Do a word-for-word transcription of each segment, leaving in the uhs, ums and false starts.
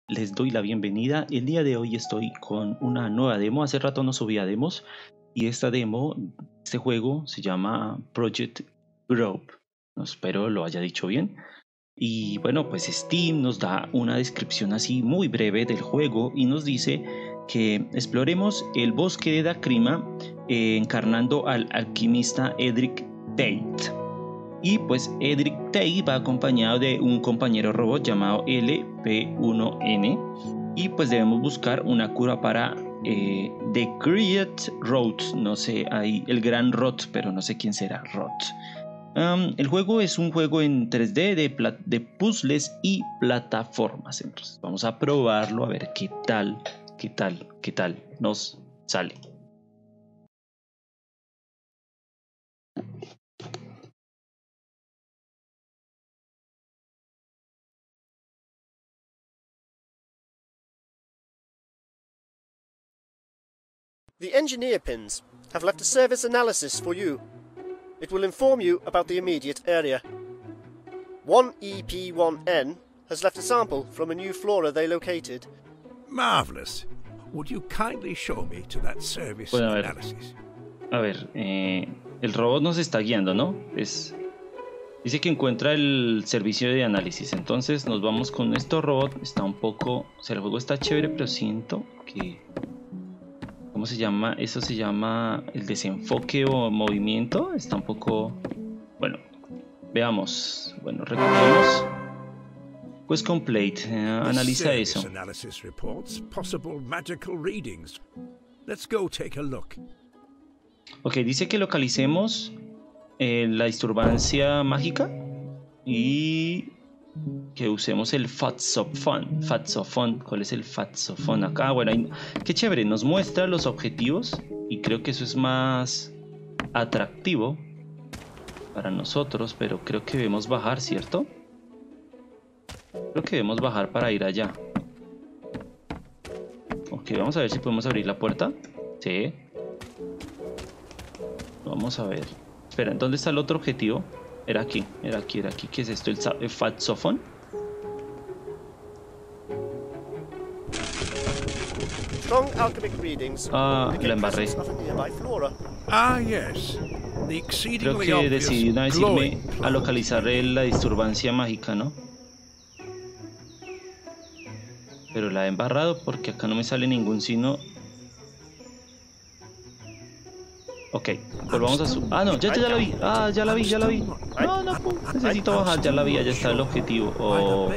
les doy la bienvenida. El día de hoy estoy con una nueva demo. Hace rato no subía demos y esta demo, este juego se llama Project Grove. No, espero lo haya dicho bien. Y bueno, pues Steam nos da una descripción así muy breve del juego y nos dice que exploremos el bosque de Dacrima eh, encarnando al alquimista Edric Tate. Y pues Edric Tate va acompañado de un compañero robot llamado L P uno N y pues debemos buscar una cura para eh, The Great Rot, no sé, hay el gran Rot, pero no sé quién será Rot. Um, el juego es un juego en tres D de, de puzzles y plataformas, entonces vamos a probarlo a ver qué tal, qué tal, qué tal nos sale. The engineer pins have left a service analysis for you. It will inform you about the immediate area. one E P one N has left a sample from a new flora they located. Marvelous. Would you kindly show me to that service bueno, a ver, analysis? A ver, eh, el robot nos está guiando, ¿no? Es, dice que encuentra el servicio de análisis. Entonces nos vamos con este robot. Está un poco... O sea, el juego está chévere, pero siento que... ¿Cómo se llama? Eso se llama el desenfoque o movimiento. Está un poco... Bueno, veamos. Bueno, recordemos. Pues complete. Eh, analiza eso. Analysis reports possible magical readings. Let's go take a look. Ok, dice que localicemos eh, la disturbancia mágica y que usemos el Fatsofón. Fatsofón, ¿cuál es el Fatsofón acá? Bueno, ahí, qué chévere, nos muestra los objetivos y creo que eso es más atractivo para nosotros, pero creo que debemos bajar, ¿cierto? Creo que debemos bajar para ir allá. Ok, vamos a ver si podemos abrir la puerta. Sí. Vamos a ver. Espera, ¿dónde está el otro objetivo? Era aquí, era aquí, era aquí. ¿Qué es esto? ¿El, el Fatsofón? Strong alchemic readings. Ah, la embarré. Ah, yes. The Creo que decidí una vez irme a localizar la disturbancia mágica, ¿no? Pero la he embarrado porque acá no me sale ningún signo. Ok, volvamos a su... Ah, no, ya, ya, ya la vi. Ah, ya la vi, ya la vi. No, no, pum. Necesito bajar, ya la vi, ya está el objetivo. Oh.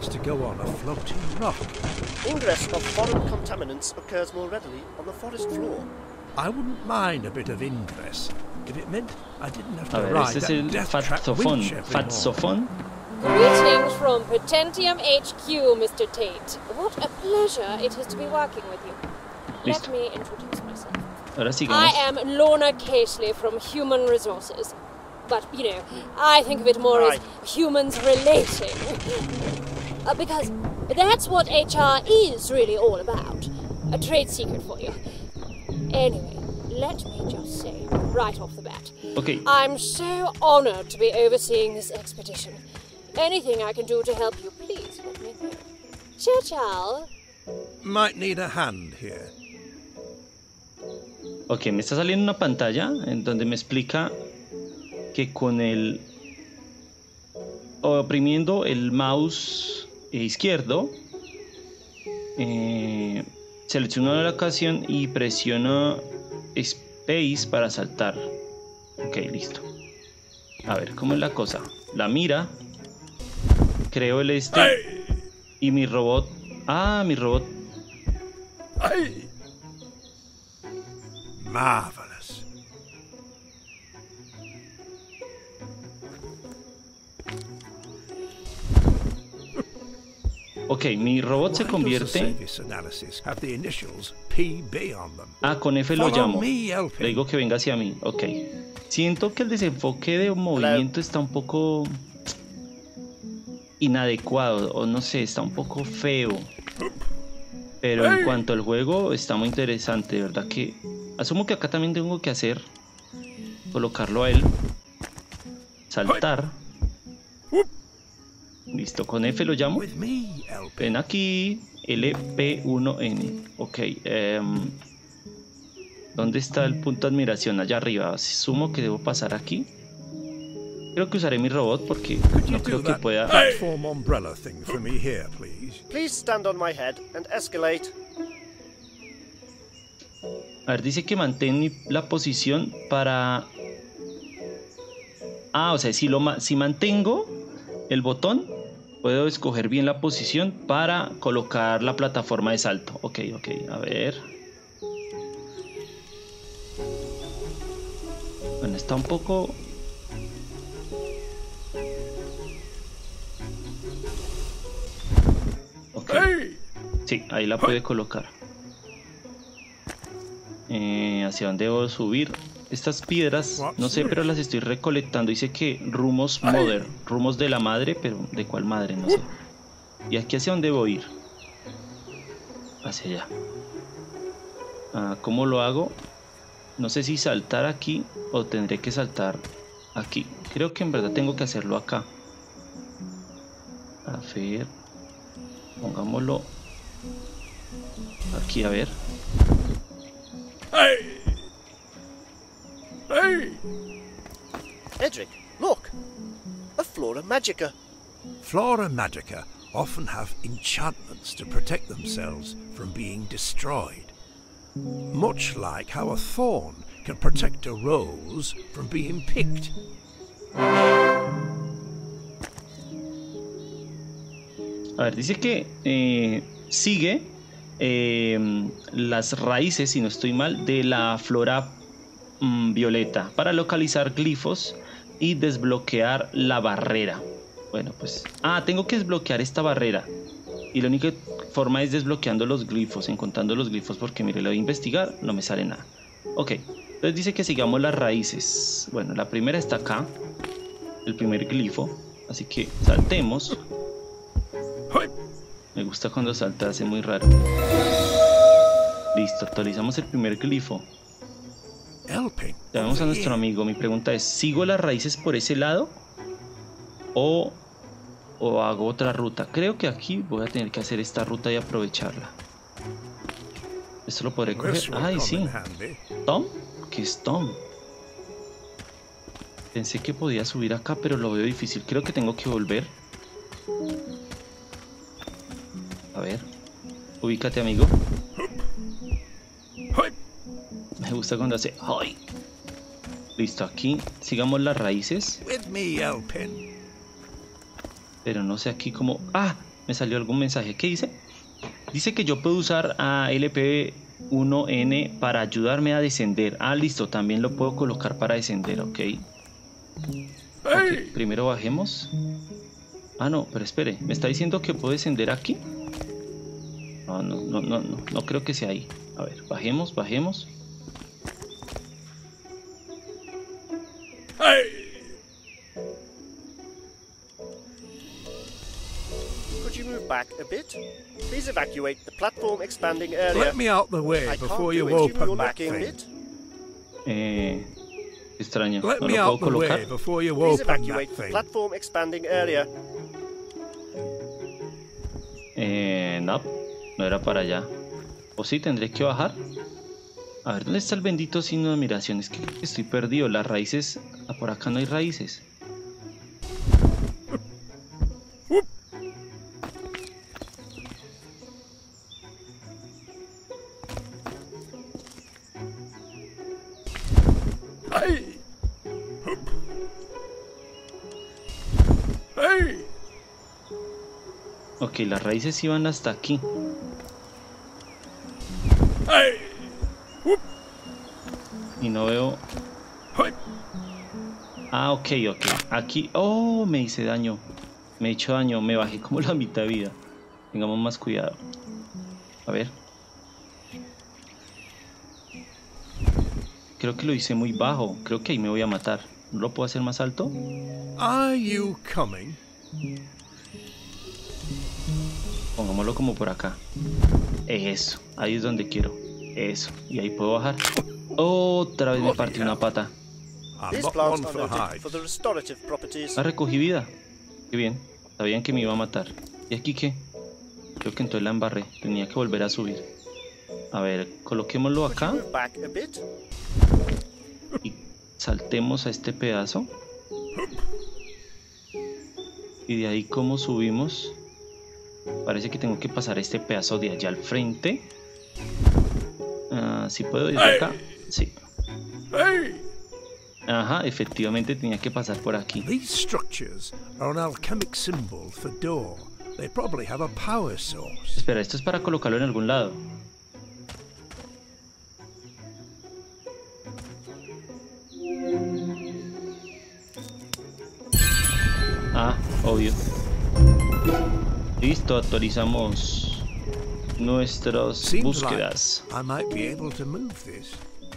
Ingress of foreign contaminants occurs more readily on the forest floor. I wouldn't mind a bit of ingress if it meant I didn't have to A ver, ride este es el that Fatsofón. Fatsofón. Greetings from Potentium H Q, Mister Tate. What a pleasure it is to be working with you. Listo. Let me introduce myself. Ahora sigamos. I am Lorna Casely from Human Resources. But, you know, I think of it more Right. as humans relating. Uh, because that's what H R is really all about. A trade secret for you. Anyway, let me just say, right off the bat, Ok, I'm so honored to be overseeing this expedition. Anything I can do to help you, please let me know. Ciao, ciao. Might need a hand here. ok, me está saliendo una pantalla en donde me explica que con el... oprimiendo el mouse izquierdo, eh, selecciono la locación y presiono Space para saltar. Ok, listo. A ver, ¿cómo es la cosa? La mira, creo el este y mi robot... Ah, mi robot... Marvelous. Ok, mi robot se Why does the convierte... service analysis have the initials P B on them? Ah, con F lo Follow llamo. me, L P. Le digo que venga hacia mí. Ok. Siento que el desenfoque de movimiento está un poco inadecuado. O no sé, está un poco feo. Pero en cuanto al juego, está muy interesante. De verdad que... Asumo que acá también tengo que hacer... Colocarlo a él. Saltar. Listo, con F lo llamo. With me, L P. Ven aquí. L P uno N. Ok. Um, ¿Dónde está el punto de admiración? Allá arriba. Asumo que debo pasar aquí. Creo que usaré mi robot porque no creo que pueda... Platform umbrella thing for me here, please. Please stand on my head and escalate. A ver, dice que mantén mi- la posición para... Ah, o sea, si, lo ma- si mantengo el botón, puedo escoger bien la posición para colocar la plataforma de salto. Ok, ok, a ver. Bueno, está un poco... Ok. Sí, ahí la puede colocar. Eh, ¿hacia dónde debo subir? Estas piedras, no sé, pero las estoy recolectando. Dice que Rumos Mother, rumos de la madre, pero ¿de cuál madre? No sé. ¿Y aquí hacia dónde voy a ir? Hacia allá. Ah, ¿cómo lo hago? No sé si saltar aquí o tendré que saltar aquí. Creo que en verdad tengo que hacerlo acá. A ver. Pongámoslo aquí, a ver. Hey! Hey! Edric, look! A Flora Magica. Flora Magica often have enchantments to protect themselves from being destroyed. Much like how a thorn can protect a rose from being picked. A ver, dice que eh, sigue eh, las raíces, si no estoy mal, de la flora mm, violeta para localizar glifos y desbloquear la barrera. Bueno, pues... Ah, tengo que desbloquear esta barrera. Y la única forma es desbloqueando los glifos, encontrando los glifos, porque mire, lo voy a investigar, no me sale nada. Ok, entonces dice que sigamos las raíces. Bueno, la primera está acá, el primer glifo. Así que saltemos. Me gusta cuando salta, hace muy raro. Listo, actualizamos el primer glifo. Llamamos a nuestro amigo. Mi pregunta es, ¿sigo las raíces por ese lado? ¿O, o hago otra ruta? Creo que aquí voy a tener que hacer esta ruta y aprovecharla. Esto lo podré coger. Ay, sí. ¿Tom? ¿Qué es Tom? Pensé que podía subir acá, pero lo veo difícil. Creo que tengo que volver. A ver. Ubícate, amigo. Me gusta cuando hace... ¡Ay! Listo, aquí. Sigamos las raíces. With me, Elpin. Pero no sé aquí cómo... ¡Ah! Me salió algún mensaje. ¿Qué dice? Dice que yo puedo usar a L P uno N para ayudarme a descender. Ah, listo. También lo puedo colocar para descender, ok. Ok, primero bajemos. Ah, no, pero espere. ¿Me está diciendo que puedo descender aquí? No, no, no, no, no. No creo que sea ahí. A ver, bajemos, bajemos. Could you move back a bit? Please evacuate the platform expanding area. Let me out the way I before can't you do it. open You're that backing thing. it. Eh, extraño. Let No me lo out puedo the way colocar. before you Please open evacuate that the thing. platform expanding area. Eh, no. No era para allá. ¿O sí? ¿Tendré que bajar? A ver, ¿dónde está el bendito signo de admiración? Es que estoy perdido. Las raíces... Ah, por acá no hay raíces. Hey! Hey! Ok, las raíces iban hasta aquí. Hey! Y no veo... Hey! Ah, ok, ok. Aquí... Oh, me hice daño. Me he hecho daño. Me bajé como la mitad de vida. Tengamos más cuidado. A ver. Creo que lo hice muy bajo. Creo que ahí me voy a matar. ¿No lo puedo hacer más alto? Are you coming? Pongámoslo como por acá. Eso. Ahí es donde quiero. Eso. Y ahí puedo bajar. Otra vez me partí una pata. I'm These not plants one are for noted hide. for the restorative properties. Ah, recogí vida. Qué bien. Sabían que me iba a matar. ¿Y aquí qué? Creo que entonces la embarré. Tenía que volver a subir. A ver, coloquémoslo acá. Move back a bit. Y saltemos a este pedazo. Y de ahí, ¿cómo subimos? Parece que tengo que pasar este pedazo de allá al frente. Ah, ¿sí puedo ir de acá? Sí. Ajá, efectivamente tenía que pasar por aquí. These structures are an alchemic symbol for door. They probably have a power source. Espera, esto es para colocarlo en algún lado. Ah, obvio. Listo, actualizamos nuestras Seems búsquedas. like I might be able to move this.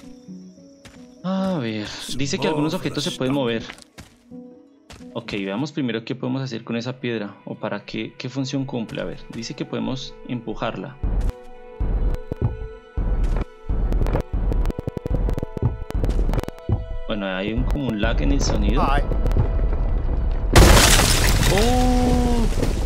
A ver, dice que algunos objetos se pueden mover. Ok, veamos primero qué podemos hacer con esa piedra. O para qué, qué función cumple. A ver, dice que podemos empujarla. Bueno, hay un, como un lag en el sonido. Hi. ¡Oh!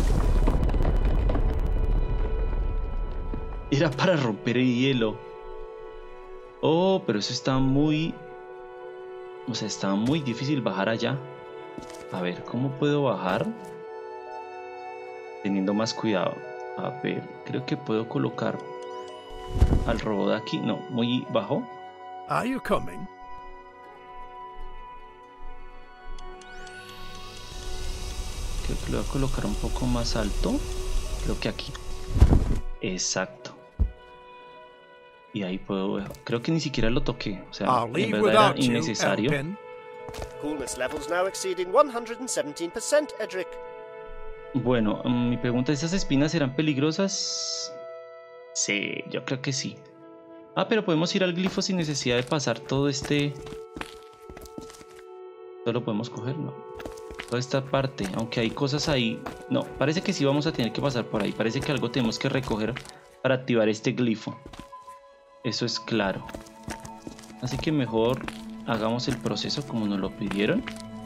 Era para romper el hielo. Oh, pero eso está muy... O sea, está muy difícil bajar allá. A ver, ¿cómo puedo bajar? Teniendo más cuidado. A ver, creo que puedo colocar al robot aquí. No, muy bajo. Are you coming? Creo que lo voy a colocar un poco más alto. Creo que aquí. Exacto. Y ahí puedo... Creo que ni siquiera lo toqué. O sea, I'll en leave verdad era without you, innecesario. Elpin. Coolness levels now exceeding one hundred seventeen percent, Edric. Bueno, um, mi pregunta es, ¿esas espinas serán peligrosas? Sí, yo creo que sí. Ah, pero podemos ir al glifo sin necesidad de pasar todo este... Solo podemos coger, ¿no? Toda esta parte, aunque hay cosas ahí... No, parece que sí vamos a tener que pasar por ahí. Parece que algo tenemos que recoger para activar este glifo. Eso es claro. Así que mejor hagamos el proceso como nos lo pidieron.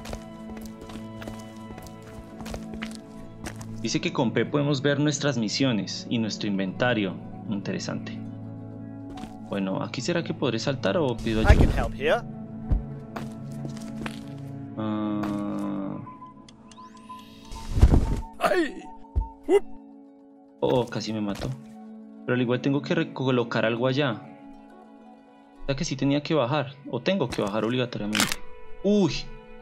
Dice que con P podemos ver nuestras misiones y nuestro inventario. Interesante. Bueno, ¿aquí será que podré saltar o pido I can ayuda? help here. Ah, Hey! oh, casi me mató. Pero al igual tengo que recolocar algo allá. O sea que sí tenía que bajar. O tengo que bajar obligatoriamente. Uy.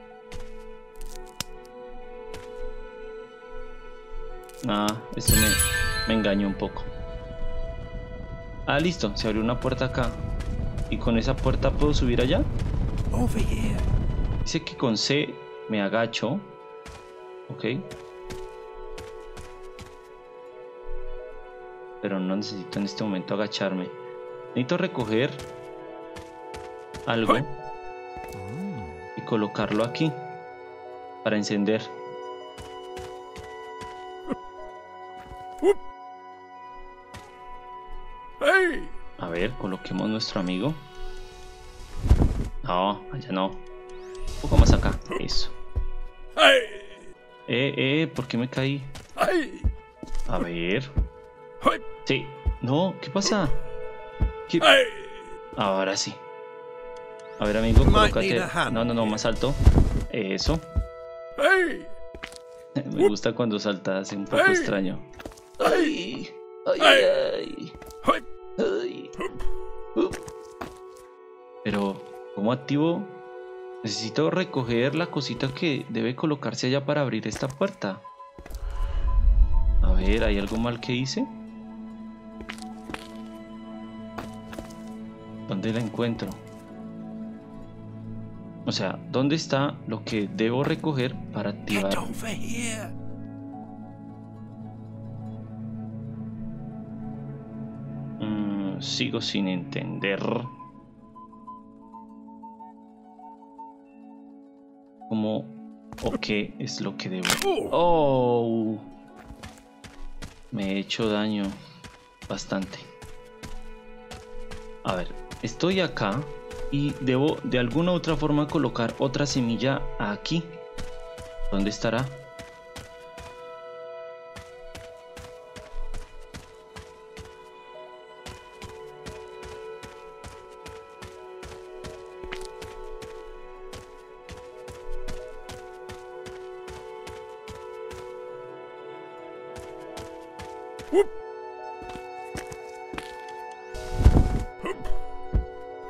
Ah, esto me, me engañó un poco. Ah, listo. Se abrió una puerta acá. ¿Y con esa puerta puedo subir allá? Over here. Dice que con C me agacho. Ok. Pero no necesito en este momento agacharme. Necesito recoger algo y colocarlo aquí para encender. Hey! A ver, coloquemos nuestro amigo. No, allá no. Un poco más acá. Eso. Hey! Eh, eh, ¿por qué me caí? Hey! A ver. Hey! Sí. No, ¿qué pasa? ¿Qué? Hey! Ahora sí. A ver, amigo, Might colócate. need a hand No, no, no, más alto. Eso. Hey! Me gusta cuando saltas, es un poco Ay. extraño. Ay, ay, ay, Hey! ay. Uh. Pero, ¿cómo activo? Necesito recoger la cosita que debe colocarse allá para abrir esta puerta. A ver, ¿hay algo mal que hice? ¿Dónde la encuentro? O sea, ¿dónde está lo que debo recoger para Get activar? over here. Mm, sigo sin entender. ¿Cómo o qué es lo que debo? Oh, me he hecho daño bastante. A ver, estoy acá y debo de alguna u otra forma colocar otra semilla aquí. ¿Dónde estará?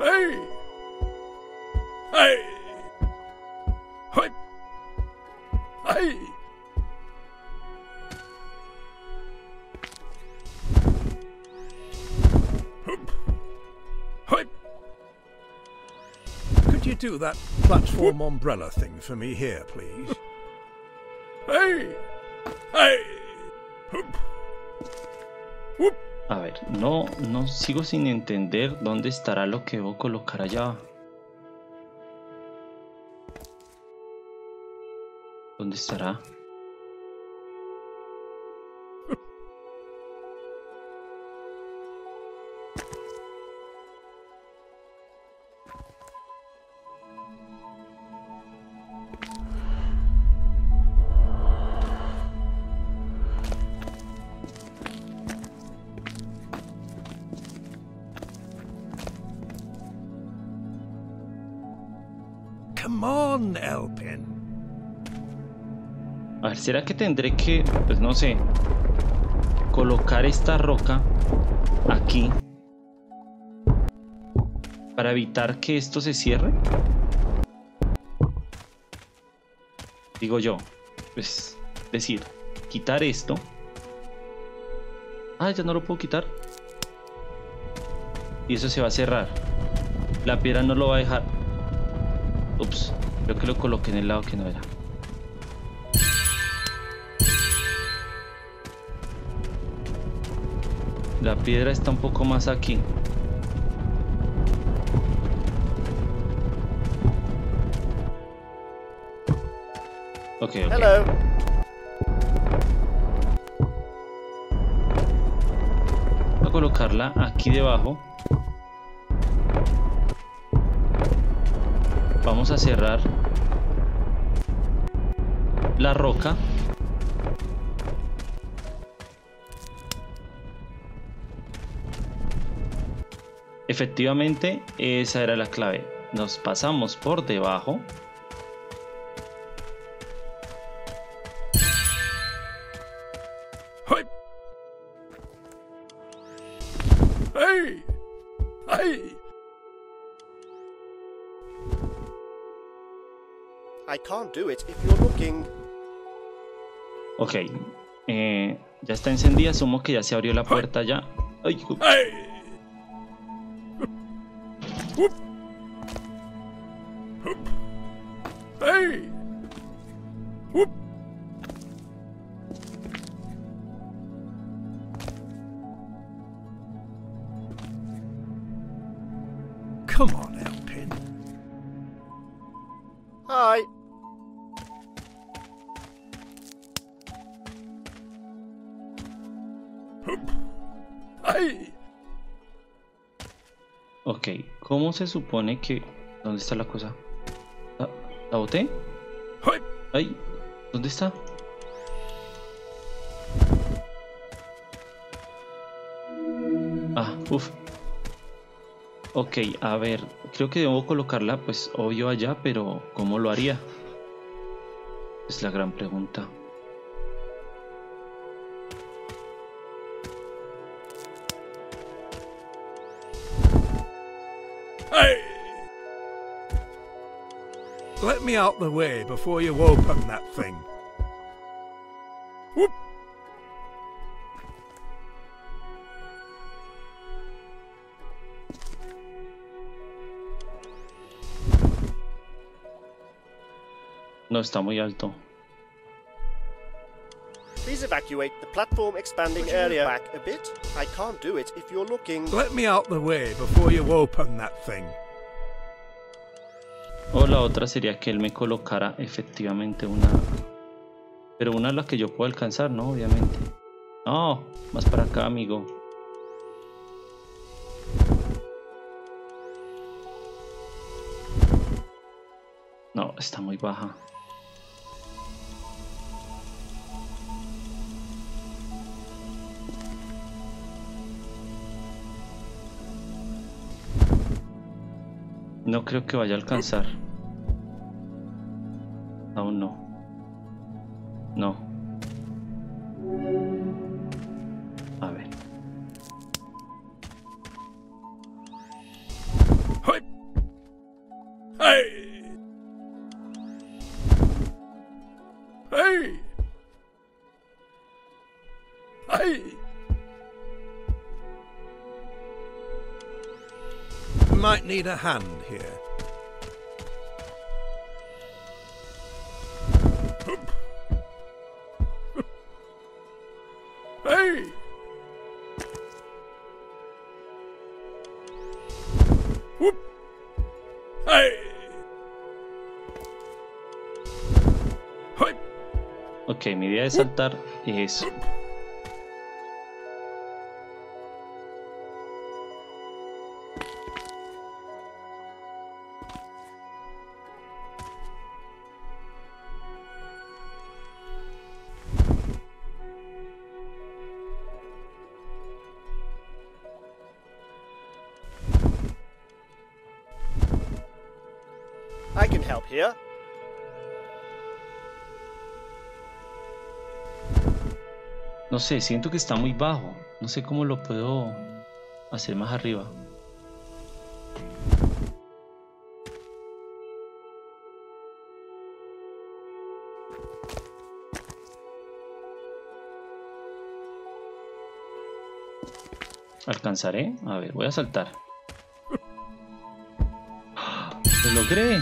Hey! Hey! Hey! Hey! Could you do that platform umbrella thing for me here, please? Hey! Hey! A ver, no, no sigo sin entender dónde estará lo que debo colocar allá. ¿Dónde estará? Come on, Elpin. A ver, ¿será que tendré que, pues no sé, colocar esta roca aquí para evitar que esto se cierre? Digo yo, pues decir, quitar esto. Ah, ya no lo puedo quitar. Y eso se va a cerrar. La piedra no lo va a dejar. Ups, creo que lo coloqué en el lado que no era. La piedra está un poco más aquí. Ok, ok. Hello. Voy a colocarla aquí debajo. Vamos a cerrar la roca. Efectivamente, esa era la clave. Nos pasamos por debajo. Hey! Hey! I can't do it if you're looking. Ok, eh, ya está encendida. Asumo que ya se abrió la puerta ya. Ay, ups. Hey! Whoop! Whoop! Hey! Whoop! Come on, Elpin. Hi. Hey! Ok, ¿cómo se supone que... ¿Dónde está la cosa? ¿La, la boté? Hey! Ay, ¿dónde está? Ah, uff. Ok, a ver, creo que debo colocarla, pues obvio allá, pero ¿cómo lo haría? Es la gran pregunta. Hey! Let me out the way before you open that thing. Whoop! No, está muy alto. Please evacuate the platform expanding Would you area move back a bit. I can't do it if you're looking. Let me out the way before you open that thing. O la otra sería que él me colocara efectivamente una... Pero una a la que yo puedo alcanzar, ¿no? Obviamente. No, más para acá, amigo. No, está muy baja. No creo que vaya a alcanzar. Aún no. No. A ver. Hey! might need a hand here. Hey! Whoop! Hey! Ok, mi idea de saltar es... I can help here. No sé, siento que está muy bajo. No sé cómo lo puedo hacer más arriba. ¿Alcanzaré? A ver, voy a saltar. ¡Lo logré!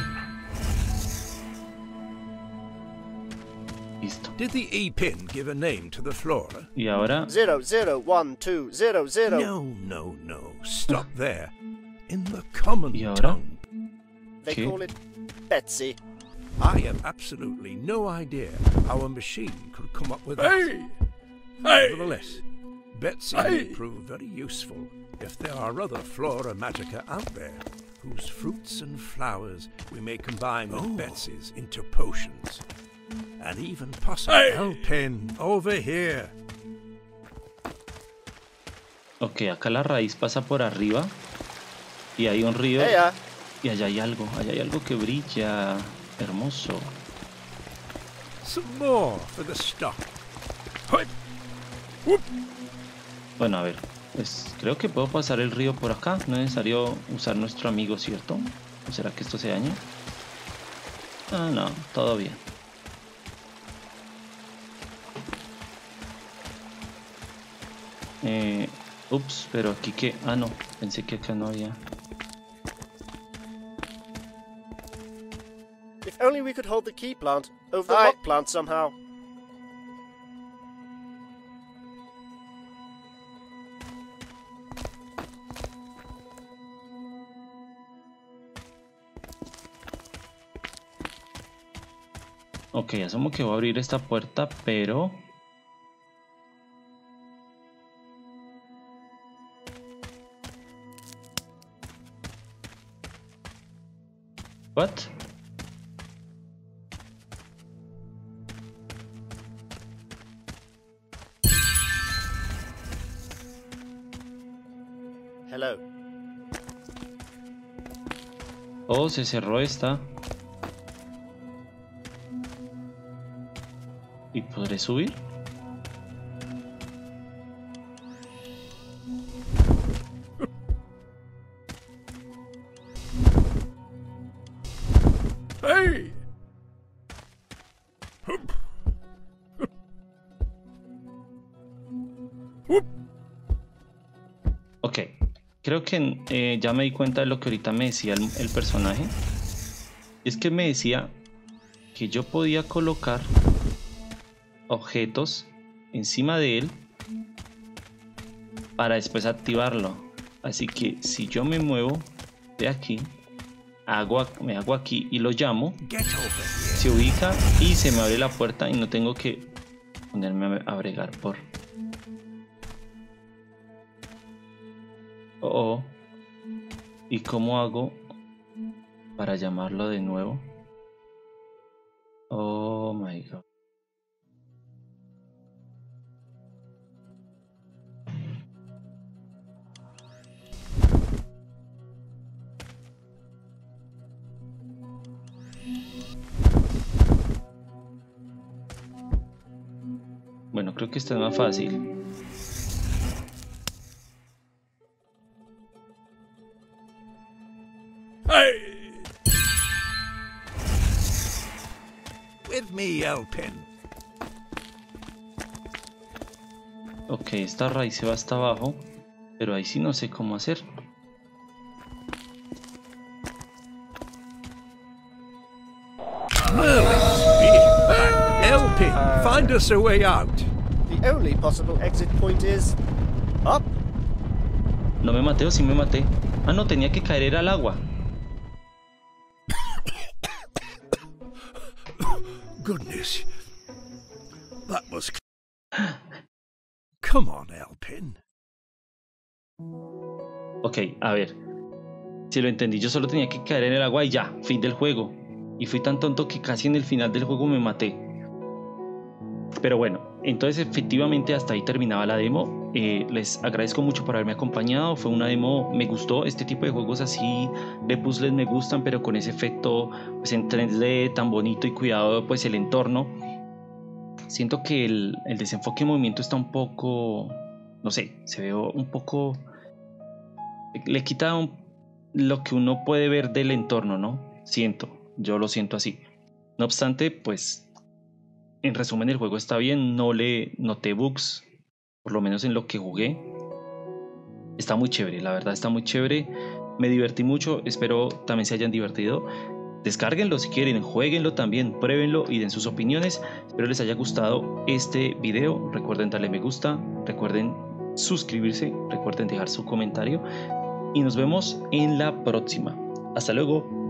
Listo. Did the E-pin give a name to the flora? Y ahora... Zero, zero, one, two, zero, zero. No, no, no. Stop there. In the common ¿Y ahora? tongue, They ¿Qué? call it Betsy. I have absolutely no idea how a machine could come up with that. Hey! Hey! Nevertheless, Betsy Hey! may prove very useful if there are other flora magica out there whose fruits and flowers we may combine with Oh. Betsy's into potions. And even possibly Hey! Elpin over here. Ok, acá la raíz pasa por arriba. Y hay un río. Hey, uh, Y allá hay algo. Allá hay algo que brilla. Hermoso. Some more for the stock. Hey! Whoop! Bueno, a ver. Pues creo que puedo pasar el río por acá. No es necesario usar nuestro amigo, ¿cierto? ¿O será que esto se daña? Ah, no. Todo bien. Eh, ups, pero aquí que... Ah, no. Pensé que acá no había... if only we could hold the key plant over the I- lock plant somehow. Ok, asumo que voy a abrir esta puerta, pero... What? Hello. Oh, se cerró esta. ¿Y podré subir? Hey! Ok, creo que eh, ya me di cuenta de lo que ahorita me decía el, el personaje. Es que me decía que yo podía colocar objetos encima de él para después activarlo. Así que si yo me muevo de aquí, hago, ac- me hago aquí y lo llamo, Get over here. se ubica y se me abre la puerta y no tengo que ponerme a a bregar por... Oh, oh. ¿Y cómo hago para llamarlo de nuevo? Oh my god. Bueno, creo que esta es más fácil. Hey! With me, Elpin. Ok, esta raíz se va hasta abajo, pero ahí sí no sé cómo hacer. Find us a way out. The only possible exit point is up. No me maté o sí me maté. Ah, no, tenía que caer al agua. Goodness. That was... Come on, Elpin. Ok, a ver. Si lo entendí, yo solo tenía que caer en el agua y ya, fin del juego. Y fui tan tonto que casi en el final del juego me maté. Pero bueno, entonces efectivamente hasta ahí terminaba la demo. Eh, les agradezco mucho por haberme acompañado. Fue una demo, me gustó. Este tipo de juegos así de puzzles me gustan, pero con ese efecto pues, en tres D tan bonito y cuidado pues el entorno. Siento que el, el desenfoque de movimiento está un poco, no sé, se ve un poco... Le quita un, lo que uno puede ver del entorno, ¿no? Siento, yo lo siento así. No obstante, pues... En resumen, el juego está bien, no le noté bugs, por lo menos en lo que jugué. Está muy chévere, la verdad está muy chévere. Me divertí mucho, espero también se hayan divertido. Descárguenlo si quieren, jueguenlo también, pruébenlo y den sus opiniones. Espero les haya gustado este video. Recuerden darle me gusta, recuerden suscribirse, recuerden dejar su comentario. Y nos vemos en la próxima. Hasta luego.